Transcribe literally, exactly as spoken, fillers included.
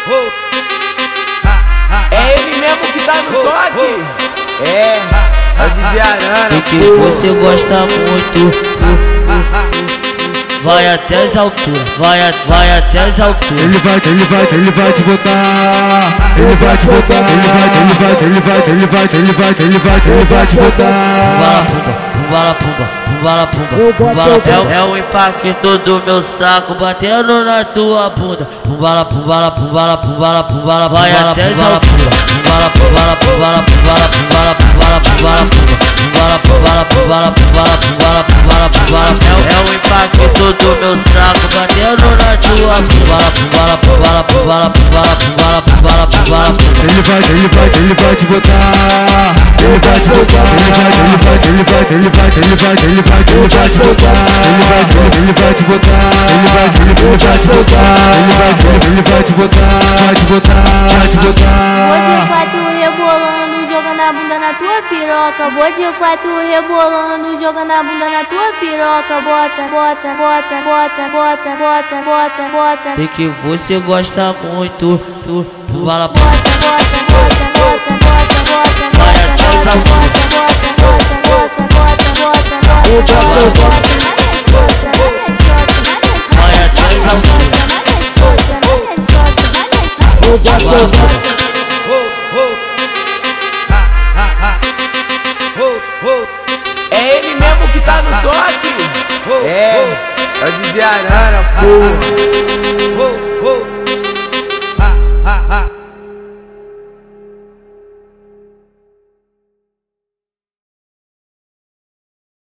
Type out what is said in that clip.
É ele mesmo que tá no toque. É, é o D J Arana. E que você gosta muito. Vai até as alturas, vai, a, vai até as alturas. Ele vai, ele vai, ele vai te botar. Ele vai te botar. Ele vai, ele vai, ele vai, ele vai, ele vai, ele vai, ele vai te botar. Pumbala pumba, pumbala pumba, pumbala pumba. É o impacto do meu saco batendo na tua bunda. Pumbala, pumbala, pumbala, pumbala, pumbala, vai até as alturas. Pumbala, pumbala, pumbala, pumbala, pumbala, pumbala, pumbala, pumbala. Pumbala, pumbala, pumbala, pumbala, pumbala, pumbala, pumbala. É o impacto do meu saco batendo na tua bunda. Pumbala, pumbala, pumbala, pumbala, pumbala, pumbala, pumbala. Ele vai, ele vai, ele vai te botar. Ele vai te botar. Ele vai, ele vai, ele vai, ele vai, ele vai, ele vai, ele vai te botar. Ele vai, ele vai te botar. Ele vai, ele vai te botar. Ele vai, ele vai te botar. Vai te botar, vai te botar. Vou de quatro rebolando, jogando a bunda na tua piroca. Vou de quatro rebolando, jogando a bunda na tua piroca. Bota, bota, bota, bota, bota, bota, bota, bota. E que você gosta muito, tu, tu bala bota, bota, bota, bota, bota, bota, vai até as alturas. bota, bota, bota, bota, bota, bota, bota, bota. Vai até as alturas. É ele mesmo que tá no toque. É, é o D J Arana, porra.